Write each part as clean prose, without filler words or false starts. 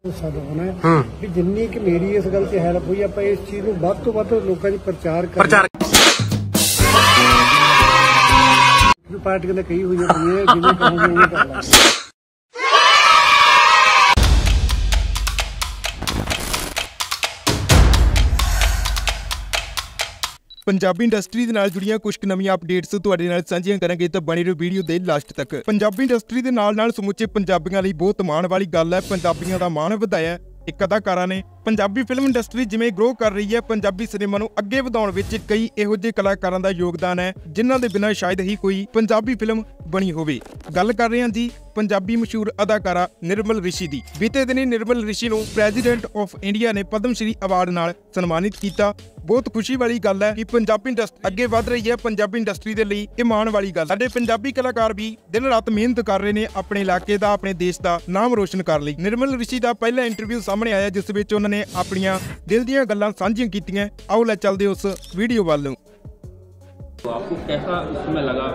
ਸਾਡਾ ਹੋਣਾ ਵੀ ਜਿੰਨੀ ਕਿ ਮੇਰੀ ਇਸ ਗੱਲ 'ਚ ਹੈਲਪ ਹੋਈ ਆਪਾਂ ਇਸ ਚੀਜ਼ ਨੂੰ ਵੱਧ ਤੋਂ ਵੱਧ ਲੋਕਾਂ 'ਚ ਪ੍ਰਚਾਰ ਪਾਰਟੀਆਂ ਨੇ ਕਹੀ ਹੋਈ ਹੈ ਜਿਵੇਂ ਕਹੋਗੇ ਉਵੇਂ ਕਰ ਲਾਂਗੇ। पंजाबी इंडस्ट्री दे नाल जुड़ियां कुछ नवीं अपडेट्स तुहाडे नाल सांझियां करांगे तो बने रहो वीडियो दे लास्ट तक। पंजाबी इंडस्ट्री दे नाल समुचे पंजाबियों लई बहुत माण वाली गल है। पंजाबियों दा मान वधाया एक अदाकारा ने। पंजाबी फिल्म इंडस्ट्री जिवें ग्रो कर रही है, पंजाबी सिनेमा नूं अगे वधाउण विच कई इहो जिहे कलाकारां दा योगदान है जिन्हां दे बिना शायद ही कोई पंजाबी फिल्म बनी होवे। गल कर रहे हैं जी पंजाबी मशहूर अदाकारा निर्मल ऋषि दी। बीते दिनी निर्मल ऋषि नूं प्रेजिडेंट ऑफ इंडिया ने पद्म श्री अवार्ड नाल सन्मानित किया। बहुत खुशी वाली गल है कि पंजाबी इंडस्ट्री अगे वध रही है। पंजाबी इंडस्ट्री दे लई इह माण वाली गल। साडे पंजाबी कलाकार भी दिन रात मेहनत कर रहे ने अपने इलाके दा, अपने देश दा नाम रोशन कर लई। निर्मल ऋषि दा पहला इंटरव्यू सामने आया जिस विच उन्हां ने अपनियां दिल दीयां गल्लां सांझीਆਂ कीतियां। आओ लै चलदे उस वीडियो वालों। तो आपको कैसा उसमें लगा?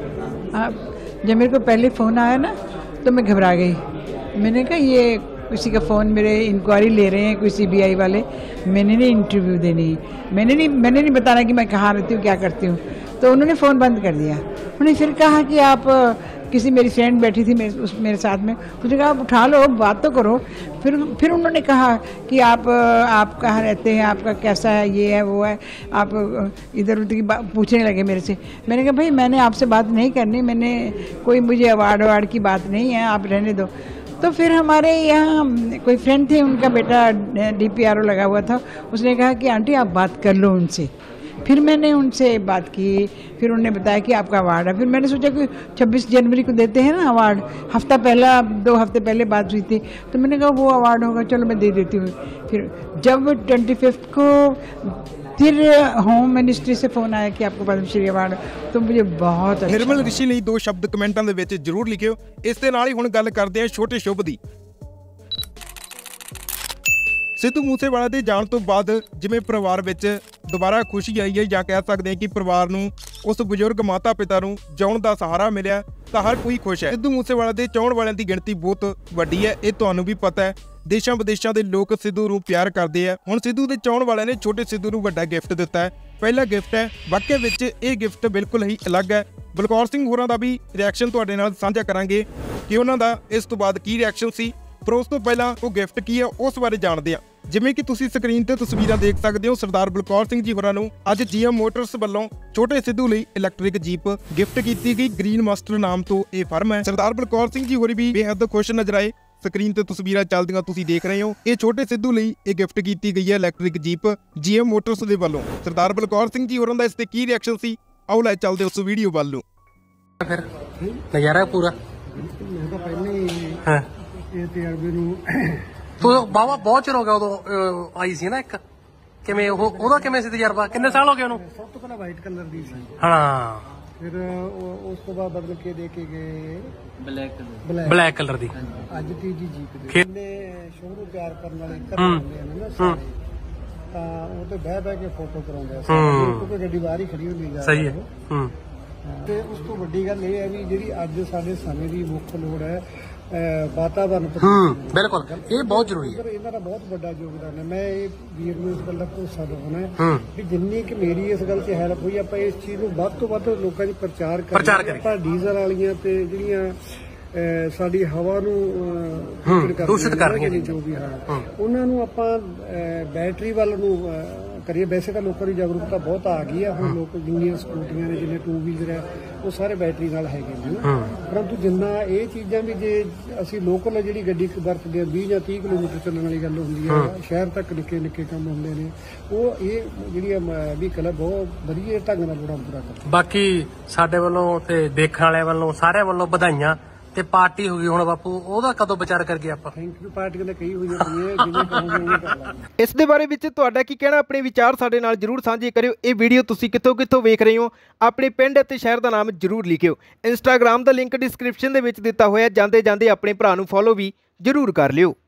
जब मेरे को पहले फ़ोन आया ना तो मैं घबरा गई। मैंने कहा ये किसी का फ़ोन मेरे इंक्वायरी ले रहे हैं, कोई सीबीआई वाले। मैंने नहीं इंटरव्यू देनी, मैंने नहीं बताना कि मैं कहाँ रहती हूँ, क्या करती हूँ। तो उन्होंने फ़ोन बंद कर दिया। उन्होंने फिर कहा कि आप किसी मेरी फ्रेंड बैठी थी मेरे साथ में, मुझे कहा आप उठा लो, बात तो करो। फिर उन्होंने कहा कि आप कहाँ रहते हैं, आपका कैसा है, ये है वो है। आप इधर उधर की बात पूछने लगे मेरे से। मैंने कहा भाई मैंने आपसे बात नहीं करनी, मैंने कोई मुझे अवार्ड की बात नहीं है, आप रहने दो। तो फिर हमारे यहाँ कोई फ्रेंड थे, उनका बेटा DPRO लगा हुआ था। उसने कहा कि आंटी आप बात कर लो उनसे। फिर मैंने उनसे बात की, फिर उन्होंने बताया कि आपका अवार्ड है। फिर मैंने सोचा कि 26 जनवरी को देते हैं ना अवार्ड, हफ्ता पहला 2 हफ्ते पहले बात हुई थी, तो मैंने कहा वो अवार्ड होगा, चलो मैं दे देती हूँ। फिर जब 25 को फिर होम मिनिस्ट्री से फोन आया कि आपको पद्मश्री अवार्ड, तो मुझे बहुत अच्छा। निर्मल ऋषि ਲਈ 2 शब्द कमेंटां ਦੇ ਵਿੱਚ ਜ਼ਰੂਰ ਲਿਖਿਓ। ਇਸ ਦੇ ਨਾਲ ਹੀ ਹੁਣ ਗੱਲ ਕਰਦੇ ਹਾਂ ਛੋਟੇ ਸ਼ੁਭ ਦੀ। सिद्धू मूसेवाला ਦੇ ਜਾਣ ਤੋਂ ਬਾਅਦ ਜਿਵੇਂ ਪਰਿਵਾਰ ਵਿੱਚ ਦੁਬਾਰਾ ਖੁਸ਼ੀ ਆਈ ਹੈ, ਜਾਂ ਕਹਿ ਸਕਦੇ ਹਾਂ ਕਿ ਪਰਿਵਾਰ ਨੂੰ ਉਸ ਬਜ਼ੁਰਗ ਮਾਤਾ ਪਿਤਾ ਨੂੰ ਜਿਉਣ ਦਾ ਸਹਾਰਾ ਮਿਲਿਆ ਤਾਂ ਹਰ ਕੋਈ ਖੁਸ਼ ਹੈ। ਸਿੱਧੂ ਮੂਸੇਵਾਲਾ ਦੇ ਚਾਹਣ ਵਾਲਿਆਂ ਦੀ ਗਿਣਤੀ ਬਹੁਤ ਵੱਡੀ ਹੈ, ਇਹ ਤੁਹਾਨੂੰ ਵੀ ਪਤਾ ਹੈ। ਦੇਸ਼ਾਂ ਵਿਦੇਸ਼ਾਂ ਦੇ ਲੋਕ ਸਿੱਧੂ ਨੂੰ ਪਿਆਰ ਕਰਦੇ ਆ। ਹੁਣ ਸਿੱਧੂ ਦੇ ਚਾਹਣ ਵਾਲਿਆਂ ਨੇ ਛੋਟੇ ਸਿੱਧੂ ਨੂੰ ਵੱਡਾ ਗਿਫਟ ਦਿੱਤਾ ਹੈ। ਪਹਿਲਾ ਗਿਫਟ ਹੈ, ਵਾਕਿਆ ਵਿੱਚ ਇਹ ਗਿਫਟ ਬਿਲਕੁਲ ਹੀ ਅਲੱਗ ਹੈ। ਬਲਕੌਰ ਸਿੰਘ ਹੋਰਾਂ ਦਾ ਵੀ ਰਿਐਕਸ਼ਨ ਤੁਹਾਡੇ ਨਾਲ ਸਾਂਝਾ ਕਰਾਂਗੇ ਕਿ ਉਹਨਾਂ ਦਾ ਇਸ ਤੋਂ ਬਾਅਦ ਕੀ ਰਿਐਕਸ਼ਨ ਸੀ, ਪਰ ਉਸ ਤੋਂ ਪਹਿਲਾਂ ਉਹ ਗਿਫਟ ਕੀ ਹੈ ਉਸ ਬਾਰੇ ਜਾਣਦੇ ਹਾਂ। ਜਿਵੇਂ ਕਿ ਤੁਸੀਂ ਸਕਰੀਨ ਤੇ ਤਸਵੀਰਾਂ ਦੇਖ ਸਕਦੇ ਹੋ, ਸਰਦਾਰ ਬਲਕੌਰ ਸਿੰਘ ਜੀ ਹੋਰਾਂ ਨੂੰ ਅੱਜ GM ਮੋਟਰਸ ਵੱਲੋਂ ਛੋਟੇ ਸਿੱਧੂ ਲਈ ਇਲੈਕਟ੍ਰਿਕ ਜੀਪ ਗਿਫਟ ਕੀਤੀ ਗਈ। ਗ੍ਰੀਨ ਮਾਸਟਰ ਨਾਮ ਤੋਂ ਇਹ ਫਰਮ ਹੈ। ਸਰਦਾਰ ਬਲਕੌਰ ਸਿੰਘ ਜੀ ਹੋਰੀ ਵੀ ਬੇਹੱਦ ਖੁਸ਼ ਨਜ਼ਰ ਆਏ। ਸਕਰੀਨ ਤੇ ਤਸਵੀਰਾਂ ਚੱਲਦੀਆਂ ਤੁਸੀਂ ਦੇਖ ਰਹੇ ਹੋ। ਇਹ ਛੋਟੇ ਸਿੱਧੂ ਲਈ ਇਹ ਗਿਫਟ ਕੀਤੀ ਗਈ ਹੈ ਇਲੈਕਟ੍ਰਿਕ ਜੀਪ GM ਮੋਟਰਸ ਦੇ ਵੱਲੋਂ। ਸਰਦਾਰ ਬਲਕੌਰ ਸਿੰਘ ਜੀ ਹੋਰਾਂ ਦਾ ਇਸ ਤੇ ਕੀ ਰਿਐਕਸ਼ਨ ਸੀ, ਆਓ ਲੈ ਚੱਲਦੇ ਉਸ ਵੀਡੀਓ ਵੱਲ ਨੂੰ। ਫਿਰ ਨਜ਼ਾਰਾ ਪੂਰਾ ਮੈਂ ਤਾਂ ਪਹਿਲੇ ਹੀ ਇਹ ਤਜਰਬੇ ਨੂੰ ਬਾਵਾ ਬਹੁਤ ਚਿਰ ਹੋ ਗਿਆ ਉਦੋਂ ਆਈ ਸੀ ਨਾ ਇੱਕ। ਕਿਵੇਂ ਉਹਦਾ ਕਿਵੇਂ ਸੀ ਤਜਰਬਾ? ਕਿੰਨੇ ਸਾਲ ਹੋ ਗਏ ਉਹਨੂੰ? ਸਭ ਤੋਂ ਪਹਿਲਾਂ ਵਾਈਟ ਕਲਰ ਦੀ ਸੀ। ਹਾਂ, ਫਿਰ ਉਸ ਤੋਂ ਬਾਅਦ ਬਦਲ ਕੇ ਦੇ ਕੇ ਗਏ ਬਲੈਕ ਕਲਰ ਦੀ। ਅੱਜ ਤੀਜੀ ਜੀਪ ਦੇ ਇਹਨੇ ਸ਼ੋਅ ਨੂੰ ਤਿਆਰ ਕਰਨ ਵਾਲੇ ਘਰ ਹੁੰਦੇ ਨੇ ਨਾ ਸਾਰੇ, ਤਾਂ ਉਹ ਤੇ ਬਹਿ ਕੇ ਫੋਟੋ ਕਰਾਉਂਦੇ ਆ। ਕਿਉਂਕਿ ਗੱਡੀ ਬਾਹਰ ਹੀ ਖੜੀ ਹੁੰਦੀ ਹੈ। ਸਹੀ ਹੈ। ਤੇ ਉਸ ਤੋਂ ਵੱਡੀ ਗੱਲ ਇਹ ਹੈ ਵੀ ਜਿਹੜੀ ਅੱਜ ਸਾਡੇ ਸਮੇਂ ਦੀ ਮੁੱਖ ਲੋੜ ਹੈ ਵਾਤਾਵਰਨ। ਬਿਲਕੁਲ, ਇਹ ਬਹੁਤ ਜ਼ਰੂਰੀ ਹੈ। ਇਹਨਾਂ ਦਾ ਬਹੁਤ ਵੱਡਾ ਯੋਗਦਾਨ ਹੈ। ਮੈਂ ਇਹ ਵੀਰ ਨੂੰ ਇਸ ਗੱਲ ਦਾ ਭਰੋਸਾ ਦਿਵਾਉਣਾ ਵੀ ਜਿੰਨੀ ਕਿ ਮੇਰੀ ਇਸ ਗੱਲ 'ਚ ਹੈਲਪ ਹੋਈ ਆਪਾਂ ਇਸ ਚੀਜ਼ ਨੂੰ ਵੱਧ ਤੋਂ ਵੱਧ ਲੋਕਾਂ 'ਚ ਪ੍ਰਚਾਰ ਕਰੀਏ। ਆਪਾਂ ਡੀਜ਼ਲ ਵਾਲੀਆਂ ਤੇ ਜਿਹੜੀਆਂ ਸਾਡੀ ਹਵਾ ਨੂੰ ਦੂਸ਼ਿਤ ਕਰ ਰਹੀਆਂ ਜੋ ਵੀ ਉਹਨਾਂ ਨੂੰ ਆਪਾਂ ਬੈਟਰੀ ਵੱਲ ਨੂੰ ਕਰੀਏ। ਵੈਸੇ ਤਾਂ ਲੋਕਾਂ ਦੀ ਜਾਗਰੂਕਤਾ ਬਹੁਤ ਆ ਗਈ ਹੈ। ਹੁਣ ਲੋਕ ਜਿੰਨੀਆਂ ਸਕੂਟੀਆਂ ਨੇ, ਜਿੰਨੇ 2 ਵੀਲਰ ਹੈ, ਉਹ ਸਾਰੇ ਬੈਟਰੀ ਨਾਲ ਹੈਗੇ ਨੇ ਨਾ। ਪਰੰਤੂ ਜਿੰਨਾ ਇਹ ਚੀਜ਼ਾਂ ਵੀ ਜੇ ਅਸੀਂ ਲੋਕਲ ਜਿਹੜੀ ਗੱਡੀ ਵਰਤਦੇ ਹਾਂ 20 ਜਾਂ 30 ਕਿਲੋਮੀਟਰ ਚੱਲਣ ਵਾਲੀ ਗੱਲ ਹੁੰਦੀ ਹੈ, ਸ਼ਹਿਰ ਤੱਕ ਨਿੱਕੇ ਕੰਮ ਹੁੰਦੇ ਨੇ, ਉਹ ਇਹ ਜਿਹੜੀ ਵਹੀਕਲ ਹੈ ਬਹੁਤ ਵਧੀਆ ਢੰਗ ਨਾਲ ਪੂਰਾ ਕਰਦਾ। ਬਾਕੀ ਸਾਡੇ ਵੱਲੋਂ ਤੇ ਦੇਖਣ ਵਾਲਿਆਂ ਵੱਲੋਂ ਸਾਰਿਆਂ ਵੱਲੋਂ ਵਧਾਈਆਂ। ਤੇ ਪਾਰਟੀ ਹੋ ਗਈ ਹੁਣ ਬਾਪੂ, ਉਹਦਾ ਕਦੋਂ ਵਿਚਾਰ ਕਰੀਏ ਆਪਾਂ? Thank you. ਪਾਰਟੀ ਨੇ ਕਹੀ ਹੋਈ ਹੈ ਜਿਵੇਂ ਕਹੋਗੇ ਉਵੇਂ ਕਰ ਲਾਂਗੇ। ਇਸ ਦੇ ਬਾਰੇ ਵਿੱਚ ਤੁਹਾਡਾ ਕੀ ਕਹਿਣਾ, ਆਪਣੇ ਵਿਚਾਰ ਸਾਡੇ ਨਾਲ ਜਰੂਰ ਸਾਂਝੇ ਕਰਿਓ। ਇਹ ਵੀਡੀਓ ਤੁਸੀਂ ਕਿੱਥੋਂ ਵੇਖ ਰਹੇ ਹੋ, ਆਪਣੇ ਪਿੰਡ ਅਤੇ ਸ਼ਹਿਰ ਦਾ ਨਾਮ ਜਰੂਰ ਲਿਖਿਓ। ਇੰਸਟਾਗ੍ਰਾਮ ਦਾ ਲਿੰਕ ਡਿਸਕ੍ਰਿਪਸ਼ਨ ਦੇ ਵਿੱਚ ਦਿੱਤਾ ਹੋਇਆ। ਜਾਂਦੇ ਆਪਣੇ ਭਰਾ ਨੂੰ ਫੋਲੋ ਵੀ ਜਰੂਰ ਕਰ ਲਿਓ।